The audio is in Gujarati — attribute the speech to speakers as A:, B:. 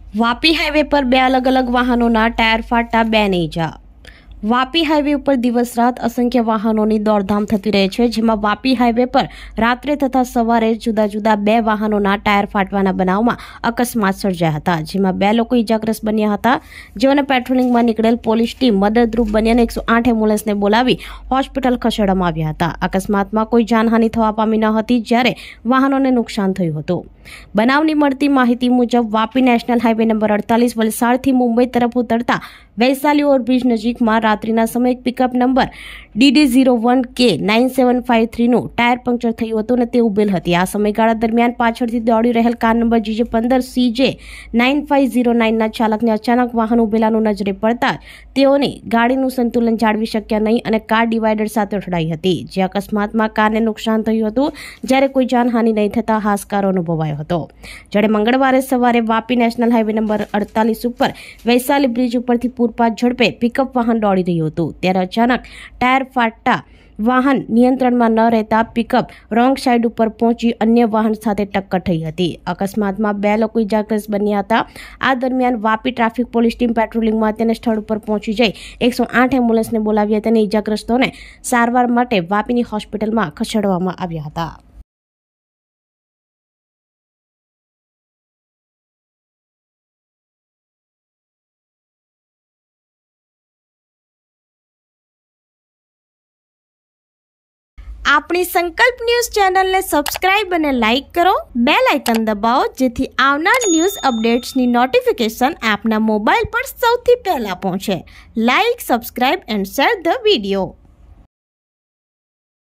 A: વાપી હાઈવે પર બે અલગ અલગ વાહનોના ટાયર ફાટતા બે ને ઈજા। વાપી હાઈવે ઉપર દિવસ રાત અસંખ્ય વાહનોની દોડધામ થતી રહે છે, જેમાં વાપી હાઈવે પર રાત્રે તથા સવારે જુદા જુદા બે વાહનોના ટાયર ફાટવાના બનાવમાં અકસ્માત સર્જાયા હતા, જેમાં બે લોકો ઈજાગ્રસ્ત બન્યા હતા, જેઓને પેટ્રોલિંગમાં નીકળેલ પોલીસ ટીમ મદદરૂપ બની અને 108 એમ્બ્યુલન્સને બોલાવી હોસ્પિટલ ખસેડવામાં આવ્યા હતા। અકસ્માતમાં કોઈ જાનહાનિ થવા પામી ન હતી, જ્યારે વાહનોને નુકસાન થયું હતું। બનાવની મળતી માહિતી મુજબ વાપી નેશનલ હાઈવે નંબર 48 વલસાડથી મુંબઈ તરફ ઉતરતા વૈશાલી ઓવરબ્રિજ નજીકમાં રાત્રિના સમયે પિકઅપ નંબર DD01K9753 નું ટાયર પંક્ચર થયું હતું અને તે ઉભેલ હતી। આ સમયગાળા દરમિયાન પાછળથી દોડી રહેલ કાર નંબર GJ15CJ9509 ના ચાલકને અચાનક વાહન ઉભેલાનું નજરે પડતા તેઓની ગાડીનું સંતુલન જાળવી શક્યા નહીં અને કાર ડિવાઈડર સાથે અથડાઈ હતી, જે અકસ્માતમાં કારને નુકસાન થયું હતું, જ્યારે કોઈ જાનહાનિ નહીં થતા હાશકારો અનુભવાયો હતો। જ્યારે મંગળવારે સવારે વાપી નેશનલ હાઈવે નંબર 48 ઉપર વૈશાલી બ્રિજ ઉપરથી પૂરપાટ ઝડપે પિકઅપ વાહન દોડી રહ્યું હતું, ત્યારે અચાનક ટાયર ફાટતા વાહન નિયંત્રણમાં ન રહેતા પિકઅપ રોંગ સાઈડ ઉપર પહોંચી અન્ય વાહન સાથે ટક્કર થઈ હતી। અકસ્માતમાં બે લોકો ઈજાગ્રસ્ત બન્યા હતા। આ દરમિયાન વાપી ટ્રાફિક પોલીસ ટીમ પેટ્રોલિંગમાં તેને સ્થળ ઉપર પહોંચી જઈ 108 એમ્બ્યુલન્સને બોલાવી હતી અને ઈજાગ્રસ્તોને સારવાર માટે વાપીની હોસ્પિટલમાં ખસેડવામાં આવ્યા હતા। આપણી સંકલ્પ ન્યૂઝ ચેનલને સબસ્ક્રાઇબ અને લાઇક કરો, બેલ આઇકન દબાવો, જેથી આવનાર ન્યૂઝ અપડેટ્સની નોટિફિકેશન આપના મોબાઈલ પર સૌથી પહેલા પહોંચે। Like, subscribe and share the video.